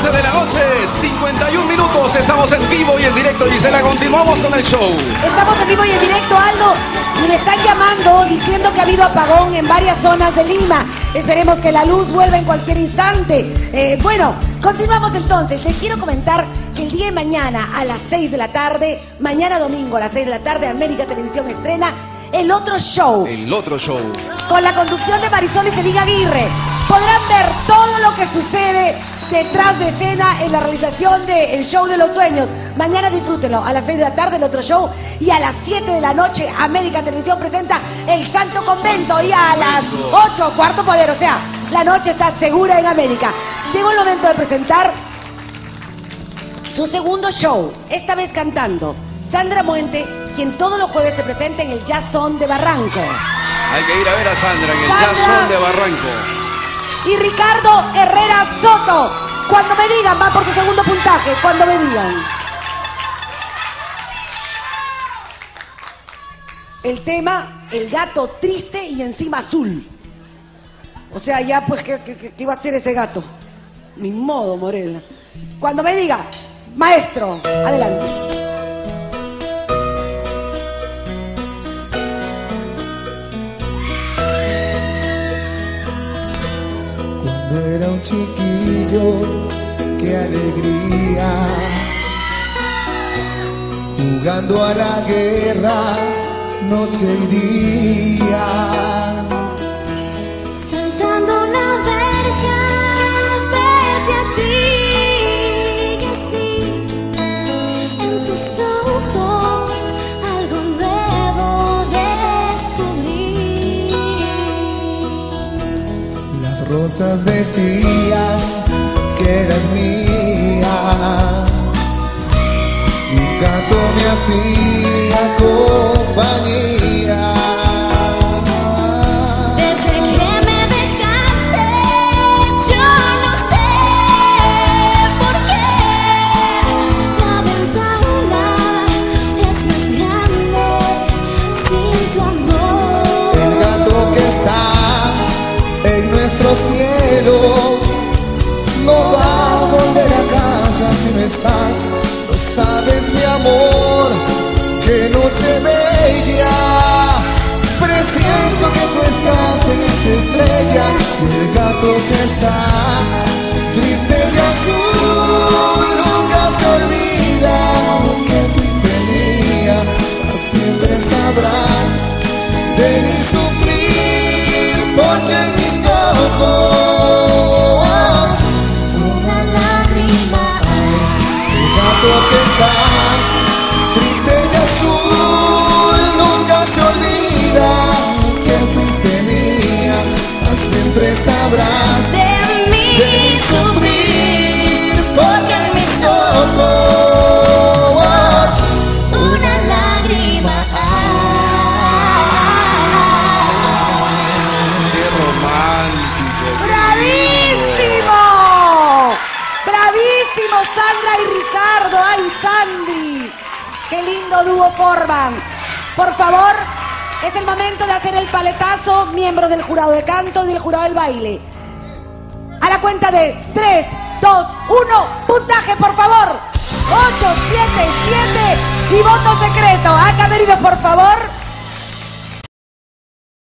11 de la noche, 51 minutos. Estamos en vivo y en directo, Gisela. Continuamos con el show. Estamos en vivo y en directo, Aldo. Y me están llamando diciendo que ha habido apagón en varias zonas de Lima. Esperemos que la luz vuelva en cualquier instante. Bueno, continuamos entonces. Les quiero comentar que el día de mañana a las 6 de la tarde, mañana domingo a las 6 de la tarde, América Televisión estrena El Otro Show. El Otro Show. Con la conducción de Marisol y Celín Aguirre. Podrán ver todo lo que sucede detrás de escena en la realización del Show de los Sueños. Mañana disfrútenlo. A las 6 de la tarde El Otro Show. Y a las 7 de la noche América Televisión presenta El Santo Convento. Y a las 8, Cuarto Poder. O sea, la noche está segura en América. Llegó el momento de presentar su segundo show. Esta vez cantando Sandra Muente, quien todos los jueves se presenta en el Jazz Son de Barranco. Hay que ir a ver a Sandra en el Jazz Son de Barranco. Y Ricardo Herrera Soto. Cuando me digan, va por su segundo puntaje. Cuando me digan. El tema, el gato triste y encima azul. O sea, ya pues, ¿qué iba a hacer ese gato? Ni modo, Morena. Cuando me diga, maestro, adelante. Era un chiquillo, qué alegría, jugando a la guerra, noche y día, saltando una verja, verte a ti, y así, en tus ojos, algo nuevo descubrí. Las rosas decían que eras mía, y un gato me hacía compañía. Desde que me dejaste, yo no sé por qué la ventana es más grande sin tu amor. El gato que está en nuestro cielo no va a volver a casa si no estás. Lo sabes, mi amor, qué noche bella. Presiento que tú estás en esa estrella. Y el gato que está triste de azul nunca se olvida que fuiste mía. Para siempre sabrás de mi sufrir, porque en mis ojos una lágrima hay. el gato que está triste de azul nunca se olvida que fuiste mía. Siempre sabrás De mi sufrir, porque en mis ojos una lágrima hay. Qué romántico. ¡Bravísimo! ¡Bravísimo, Sandra y Ricardo! ¡Ay, Sandri! ¡Qué lindo dúo forman! Por favor, es el momento de hacer el paletazo, miembros del jurado de canto y del jurado del baile. A la cuenta de 3, 2, 1, puntaje, por favor. 8, 7, 7 y voto secreto. A Camerinos, por favor.